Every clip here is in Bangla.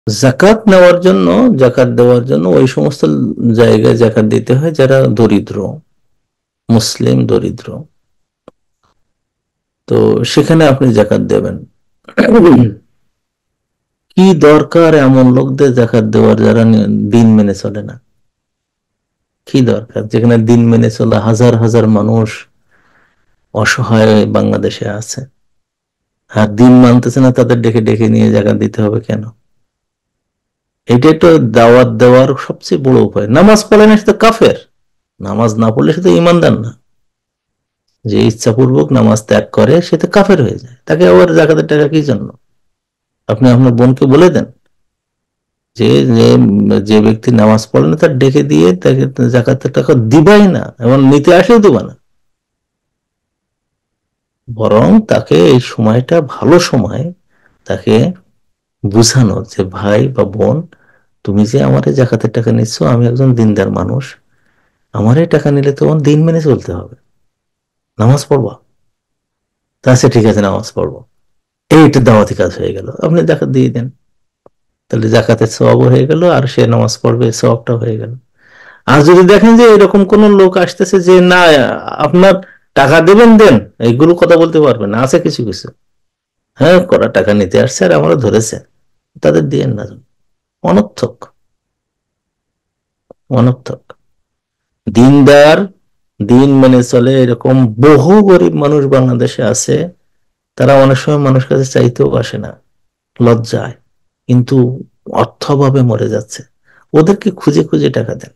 জাকাত নেওয়ার জন্য, জাকাত দেওয়ার জন্য ওই সমস্ত জায়গায় জাকাত দিতে হয় যারা দরিদ্র, মুসলিম দরিদ্র। তো সেখানে আপনি জাকাত দেবেন। কি দরকার এমন লোকদের জাকাত দেওয়ার যারা দিন মেনে চলে না? কি দরকার? যেখানে দিন মেনে চলে হাজার হাজার মানুষ অসহায় বাংলাদেশে আছে, আর দিন মানতেছে না, তাদের ডেকে ডেকে নিয়ে জাকাত দিতে হবে কেন? এটা তো দাওয়াত দেওয়ার সবচেয়ে বড় উপায়। নামাজ পড়ে না সে তো কাফের, নামাজ না পড়লে সে তো ইমানদার না। যে ইচ্ছাপূর্বক নামাজ ত্যাগ করে সে তো কাফের হয়ে যায়, তাকে আবার জাকাতের টাকা কি জন্য? আপনি আপনার বোনকে বলে দেন যে যে যে ব্যক্তি নামাজ পড়ে না তার ডেকে দিয়ে তাকে জাকাতের টাকা দিবাই না, এবং নিতে আসেও দিবা না। বরং তাকে এই সময়টা ভালো সময়, তাকে বুঝানো যে ভাই বা বোন, তুমি যে আমার জাকাতের টাকা নিচ্ছ, আমি একজন দিনদার মানুষ, আমার এই টাকা নিলে তোমার দিন মেনে চলতে হবে, নামাজ পড়বা। তা সে ঠিক আছে, নামাজ পড়বো। এইটা দাওয়াতি কাজ হয়ে গেল, আপনি জাকাত দিয়ে দেন, তাহলে জাকাতের সওয়াবও হয়ে গেল, আর সে নামাজ পড়বে সওয়াবটা হয়ে গেল। আর যদি দেখেন যে এরকম কোন লোক আসতেছে যে না, আপনার টাকা দেবেন দেন, এইগুলো কথা বলতে পারবেন না, আছে কিছু কিছু, হ্যাঁ করা টাকা নিতে আসছে আর আমরা ধরেছে, তাদের দিয়েন না। অনর্থক, অনর্থক। দিনদার, দিন মেনে চলে এরকম বহু গরিব মানুষ বাংলাদেশে আছে, তারা অনেক সময় মানুষ কাছে চাইতেও আসে না, লজ্জায়, কিন্তু অর্থভাবে মরে যাচ্ছে। ওদেরকে খুঁজে খুঁজে টাকা দেন।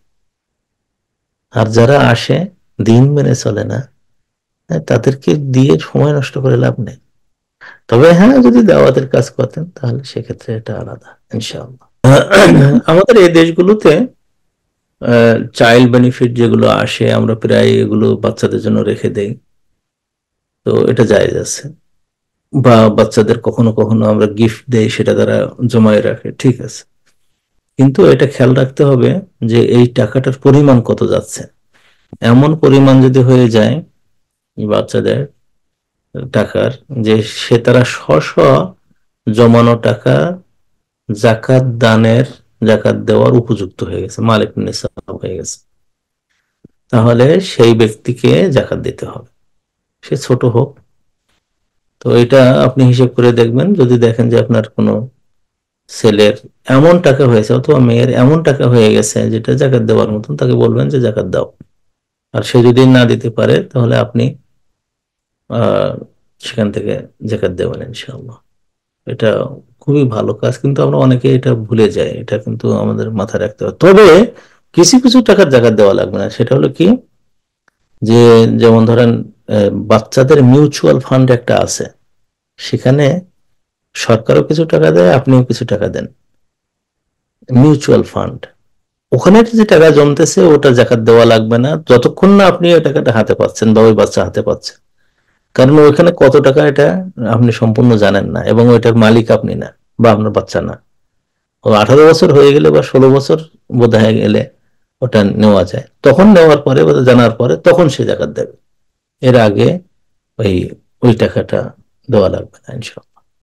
আর যারা আসে, দিন মেনে চলে না, হ্যাঁ, তাদেরকে দিয়ে সময় নষ্ট করে লাভ নেই। তবে হ্যাঁ, যদি দাওয়াতের কাজ করতেন তাহলে সেক্ষেত্রে এটা আলাদা, ইনশাআল্লাহ। আমাদের এই দেশগুলোতে চাইল্ড বেনিফিট যেগুলো আসে, আমরা প্রায় এগুলো বাচ্চাদের জন্য রেখে দেই। তো এটা জায়েজ আছে। বা বাচ্চাদের কখনো কখনো আমরা গিফট দেই, সেটা তারা জমায়ে রাখে, ঠিক আছে। কিন্তু এটা খেয়াল রাখতে হবে যে এই টাকাটার পরিমাণ কত যাচ্ছে। এমন পরিমাণ যদি হয়ে যায় এই বাচ্চাদের টাকার, যে সে তারা স্ব স্ব জমানো টাকা জাকাত দানের, জাকাত দেওয়ার উপযুক্ত হয়ে গেছে, মালিক নিসাব হয়ে গেছে, তাহলে সেই ব্যক্তিকে জাকাত দিতে হবে, সে ছোট হোক। তো এটা আপনি হিসেব করে দেখবেন, যদি দেখেন যে আপনার কোনো ছেলের এমন টাকা হয়েছে অথবা মেয়ের এমন টাকা হয়ে গেছে যেটা জাকাত দেওয়ার মতন, তাকে বলবেন যে জাকাত দাও। আর সে যদি না দিতে পারে তাহলে আপনি আহ সেখান থেকে জাকাত দেবেন, ইনশাআল্লাহ। এটা খুবই ভালো কাজ, কিন্তু আমরা অনেকে এটা ভুলে যাই, এটা কিন্তু আমাদের মাথায় রাখতে হবে। তবে কিছু কিছু টাকার জাকাত দেওয়া লাগবে না, সেটা হলো কি, যে যেমন ধরেন বাচ্চাদের মিউচুয়াল ফান্ড একটা আছে, সেখানে সরকারও কিছু টাকা দেয়, আপনিও কিছু টাকা দেন, মিউচুয়াল ফান্ড। ওখানে যে টাকা জমতেছে ওটা জাকাত দেওয়া লাগবে না, যতক্ষণ না আপনি ওই টাকাটা হাতে পাচ্ছেন বা ওই বাচ্চা হাতে পাচ্ছে। কারণ ওইখানে কত টাকা এটা আপনি সম্পূর্ণ জানেন না, এবং ওইটার মালিক আপনি না, বা আপনার বাচ্চা না। ও 18 বছর হয়ে গেলে বা 16 বছর বোধ হয়ে গেলে ওটা নেওয়া যায়, তখন নেওয়ার পরে বা জানার পরে তখন সে জাকাত দেবে। এর আগে ওই ওই টাকাটা দেওয়া লাগবে না, ইনশাল্লাহ।